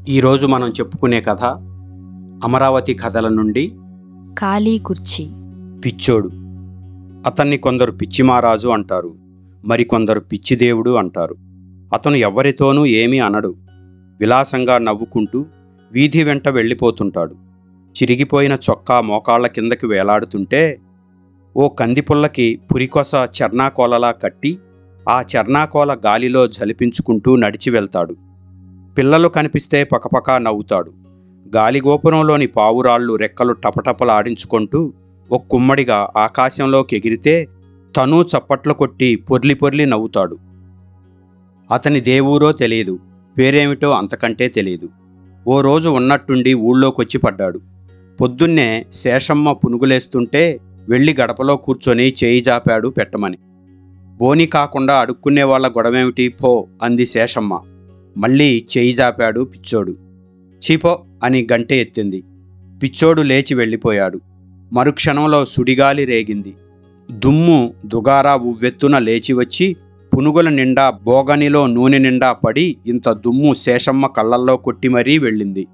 ఈరోజు మనం చెప్పుకునే కథ అమరావతి కథల నుండి ఖాళీ కుర్చీ. పిచ్చోడు. అతన్ని కొందరు పిచ్చిమారాజు అంటారు, మరికొందరు పిచ్చిదేవుడు అంటారు. అతను ఎవ్వరితోనూ ఏమీ అనడు. విలాసంగా నవ్వుకుంటూ వీధి వెంట వెళ్ళిపోతుంటాడు. చిరిగిపోయిన చొక్కా మోకాళ్ల కిందకి వేలాడుతుంటే ఓ కందిపుల్లకి పురికొస చర్నాకోలలా కట్టి ఆ చర్నాకోల గాలిలో జలిపించుకుంటూ నడిచి వెళ్తాడు. పిల్లలు కనిపిస్తే పకపకా నవ్వుతాడు. గాలిగోపురంలోని పావురాళ్ళు రెక్కలు టపటపలాడించుకుంటూ ఒక్కుమ్మడిగా ఆకాశంలోకి ఎగిరితే తను చప్పట్లు కొట్టి పొర్లి పొర్లి నవ్వుతాడు. అతని దేవురో తెలియదు, పేరేమిటో అంతకంటే తెలియదు. ఓ రోజు ఉన్నట్టుండి ఊళ్ళోకొచ్చి పడ్డాడు. పొద్దున్నే శేషమ్మ పునుగులేస్తుంటే వెళ్ళి గడపలో కూర్చొని చేయి జాపాడు పెట్టమని. బోని కాకుండా అడుక్కునేవాళ్ల గొడవేమిటి పో అంది శేషమ్మ. మళ్ళీ చేయి జాపాడు పిచ్చోడు. చీపో అని గంటె ఎత్తింది. పిచ్చోడు లేచి వెళ్ళిపోయాడు. మరుక్షణంలో సుడిగాలి రేగింది. దుమ్ము దుగారా ఉవ్వెత్తున లేచి వచ్చి పునుగుల నిండా బోగనిలో నూనె నిండా పడి ఇంత దుమ్ము శేషమ్మ కళ్ళల్లో కొట్టి మరీ వెళ్ళింది.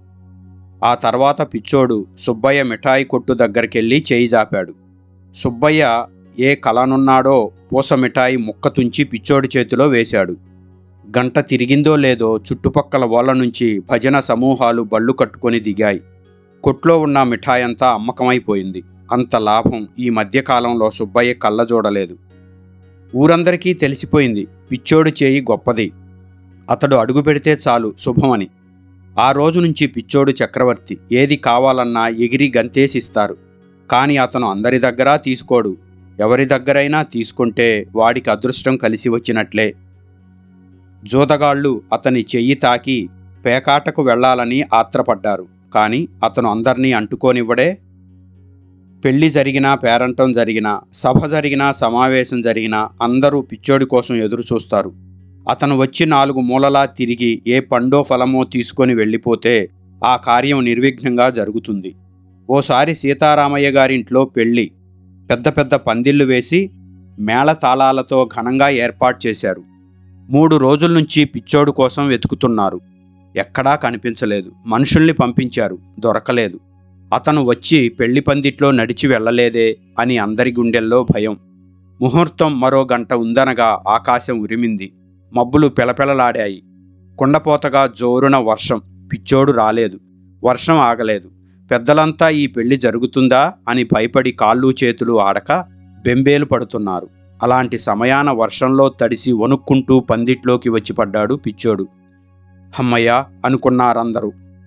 ఆ తర్వాత పిచ్చోడు సుబ్బయ్య మిఠాయి కొట్టు దగ్గరికెళ్ళి చేయి జాపాడు. సుబ్బయ్య ఏ కలనున్నాడో పూస మిఠాయి ముక్క తుంచి పిచ్చోడి చేతిలో వేశాడు. గంట తిరిగిందో లేదో చుట్టుపక్కల ఓళ్ల నుంచి భజన సమూహాలు బళ్ళు కట్టుకొని దిగాయి. కొట్లో ఉన్న మిఠాయంతా అమ్మకమైపోయింది. అంత లాభం ఈ మధ్యకాలంలో సుబ్బయ్య కళ్ళజోడలేదు. ఊరందరికీ తెలిసిపోయింది పిచ్చోడు చేయి గొప్పది, అతడు అడుగు పెడితే చాలు శుభమని. ఆ రోజు నుంచి పిచ్చోడు చక్రవర్తి. ఏది కావాలన్నా ఎగిరి గంతేసిస్తారు. కానీ అతను అందరి దగ్గరా తీసుకోడు. ఎవరి దగ్గరైనా తీసుకుంటే వాడికి అదృష్టం కలిసి వచ్చినట్లే. జోదగాళ్ళు అతని చెయ్యి తాకి పేకాటకు వెళ్లాలని ఆత్రపడ్డారు. కానీ అతను అందర్నీ అంటుకోనివ్వడే. పెళ్లి జరిగినా, పేరంటం జరిగినా, సభ జరిగినా, సమావేశం జరిగినా అందరూ పిచ్చోడి కోసం ఎదురు చూస్తారు. అతను వచ్చి 4 మూలలా తిరిగి ఏ పండో ఫలమో తీసుకొని వెళ్ళిపోతే ఆ కార్యం నిర్విఘ్నంగా జరుగుతుంది. ఓసారి సీతారామయ్య గారింట్లో పెళ్లి. పెద్ద పెద్ద పందిళ్లు వేసి మేళతాళాలతో ఘనంగా ఏర్పాటు చేశారు. 3 రోజుల నుంచి పిచ్చోడు కోసం వెతుకుతున్నారు. ఎక్కడా కనిపించలేదు. మనుషుల్ని పంపించారు, దొరకలేదు. అతను వచ్చి పెళ్లి పందిట్లో నడిచి వెళ్ళలేదే అని అందరి గుండెల్లో భయం. ముహూర్తం మరో గంట ఉందనగా ఆకాశం ఉరిమింది. మబ్బులు పెళపెళలాడాయి. కుండపోతగా జోరున వర్షం. పిచ్చోడు రాలేదు. వర్షం ఆగలేదు. పెద్దలంతా ఈ పెళ్లి జరుగుతుందా అని భయపడి కాళ్ళు చేతులు ఆడక బెంబేలు పడుతున్నారు. అలాంటి సమయాన వర్షంలో తడిసి వణుక్కుంటూ పందిట్లోకి వచ్చి పడ్డాడు పిచ్చోడు. హమ్మయ్య అనుకున్నారందరూ.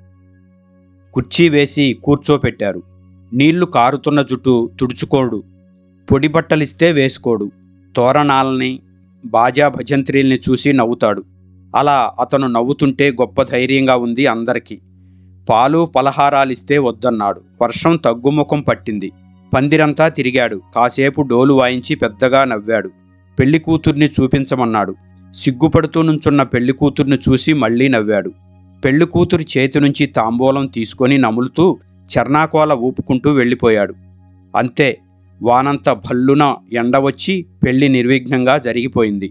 కుర్చీ వేసి కూర్చోపెట్టారు. నీళ్లు కారుతున్న జుట్టు తుడుచుకోడు. పొడి బట్టలిస్తే వేసుకోడు. తోరణాలని బాజా భజంత్రీల్ని చూసి నవ్వుతాడు. అలా అతను నవ్వుతుంటే గొప్ప ధైర్యంగా ఉంది అందరికీ. పాలు పలహారాలిస్తే వద్దన్నాడు. వర్షం తగ్గుముఖం పట్టింది. పందిరంతా తిరిగాడు. కాసేపు డోలు వాయించి పెద్దగా నవ్వాడు. పెళ్లి కూతుర్ని చూపించమన్నాడు. సిగ్గుపడుతూ నుంచున్న పెళ్లి కూతుర్ని చూసి మళ్లీ నవ్వాడు. పెళ్లి కూతురి చేతి నుంచి తాంబూలం తీసుకొని నములుతూ చర్నాకోల ఊపుకుంటూ వెళ్ళిపోయాడు. అంతే, వానంత భల్లున ఎండ వచ్చి పెళ్లి నిర్విఘ్నంగా జరిగిపోయింది.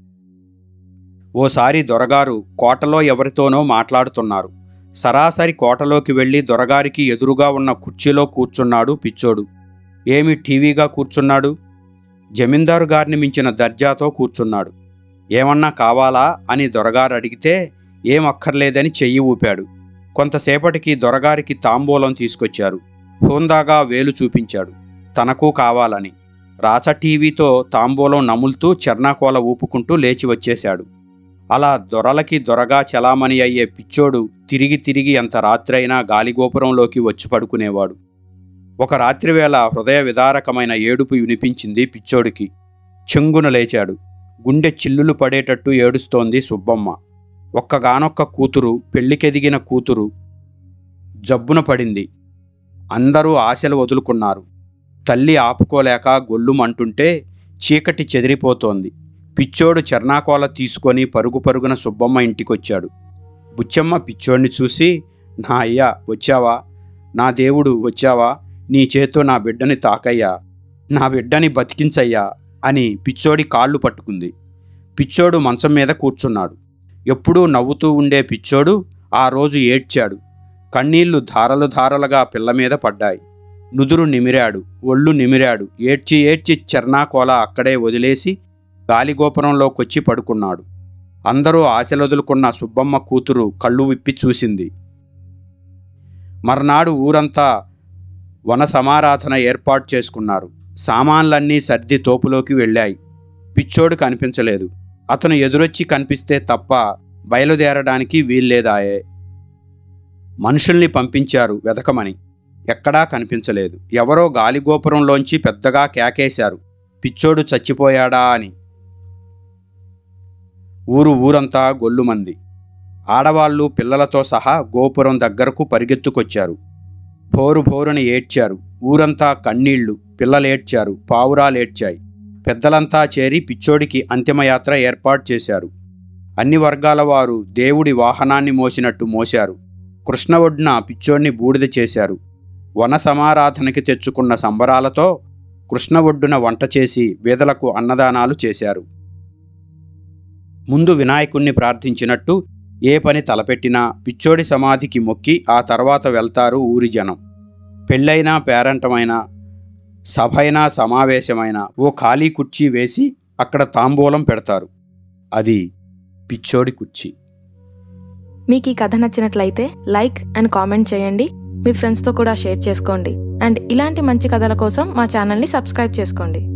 ఓసారి దొరగారు కోటలో ఎవరితోనో మాట్లాడుతున్నారు. సరాసరి కోటలోకి వెళ్ళి దొరగారికి ఎదురుగా ఉన్న కుర్చీలో కూర్చున్నాడు పిచ్చోడు. ఏమి టీవీగా కూర్చున్నాడు? జమీందారు గారిని మించిన దర్జాతో కూర్చున్నాడు. ఏమన్నా కావాలా అని దొరగారు అడిగితే ఏం అక్కర్లేదని చెయ్యి ఊపాడు. కొంతసేపటికి దొరగారికి తాంబూలం తీసుకొచ్చారు. హోందాగా వేలు చూపించాడు తనకు కావాలని. రాచ టీవీతో తాంబూలం నములుతూ చర్నాకోల ఊపుకుంటూ లేచి వచ్చేశాడు. అలా దొరలకి దొరగా చలామణి అయ్యే పిచ్చోడు తిరిగి తిరిగి ఎంత రాత్రైనా గాలిగోపురంలోకి వచ్చి పడుకునేవాడు. ఒక రాత్రివేళ హృదయ విదారకమైన ఏడుపు వినిపించింది పిచ్చోడికి. చెంగున లేచాడు. గుండె చిల్లులు పడేటట్టు ఏడుస్తోంది సుబ్బమ్మ. ఒక్కగానొక్క కూతురు, పెళ్లికెదిగిన కూతురు జబ్బున పడింది. అందరూ ఆశలు వదులుకున్నారు. తల్లి ఆపుకోలేక గొల్లుమంటుంటే చీకటి చెదిరిపోతోంది. పిచ్చోడు చర్నాకోల తీసుకొని పరుగు పరుగున సుబ్బమ్మ ఇంటికొచ్చాడు. బుచ్చమ్మ పిచ్చోడిని చూసి, నా అయ్యా వచ్చావా? నా దేవుడు వచ్చావా? నీ చేత్తో నా బిడ్డని తాకయ్యా, నా బిడ్డని బతికించయ్యా అని పిచ్చోడి కాళ్ళు పట్టుకుంది. పిచ్చోడు మంచం మీద కూర్చున్నాడు. ఎప్పుడూ నవ్వుతూ ఉండే పిచ్చోడు ఆ రోజు ఏడ్చాడు. కన్నీళ్లు ధారలు ధారలుగా పిల్ల మీద పడ్డాయి. నుదురు నిమిరాడు, ఒళ్ళు నిమిరాడు. ఏడ్చి ఏడ్చి చెర్నాకోల అక్కడే వదిలేసి గాలిగోపురంలోకొచ్చి పడుకున్నాడు. అందరూ ఆశలొదులుకున్న సుబ్బమ్మ కూతురు కళ్ళు విప్పి చూసింది. మర్నాడు ఊరంతా వన సమారాధన ఏర్పాటు చేసుకున్నారు. సామాన్లన్నీ సర్ది తోపులోకి వెళ్ళాయి. పిచ్చోడు కనిపించలేదు. అతను ఎదురొచ్చి కనిపిస్తే తప్ప బయలుదేరడానికి వీల్లేదాయే. మనుషుల్ని పంపించారు వెదకమని. ఎక్కడా కనిపించలేదు. ఎవరో గాలిగోపురంలోంచి పెద్దగా కేకేశారు, పిచ్చోడు చచ్చిపోయాడా అని. ఊరంతా గొల్లుమంది. ఆడవాళ్ళు పిల్లలతో సహా గోపురం దగ్గరకు పరిగెత్తుకొచ్చారు. భోరుని ఏడ్చారు. ఊరంతా కన్నీళ్లు. పిల్లలేడ్చారు, పావురాలేడ్చాయి. పెద్దలంతా చేరి పిచ్చోడికి అంతిమయాత్ర ఏర్పాటు చేశారు. అన్ని వర్గాల వారు దేవుడి వాహనాన్ని మోసినట్టు మోశారు. కృష్ణ ఒడ్డున పిచ్చోడిని బూడిద చేశారు. వన సమారాధనకి తెచ్చుకున్న సంబరాలతో కృష్ణ ఒడ్డున వంట చేసి బీదలకు అన్నదానాలు చేశారు. ముందు వినాయకుణ్ణి ప్రార్థించినట్టు ఏ పని తలపెట్టినా పిచ్చోడి సమాధికి మొక్కి ఆ తర్వాత వెళ్తారు ఊరి జనం. పెళ్ళైనా పేరంటమైనా సభైనా సమావేశమైనా ఓ ఖాళీ కుర్చీ వేసి అక్కడ తాంబూలం పెడతారు. అది పిచ్చోడి కుర్చీ. మీకు ఈ కథ నచ్చినట్లయితే లైక్ అండ్ కామెంట్ చేయండి. మీ ఫ్రెండ్స్తో కూడా షేర్ చేసుకోండి. అండ్ ఇలాంటి మంచి కథల కోసం మా ఛానల్ని సబ్స్క్రైబ్ చేసుకోండి.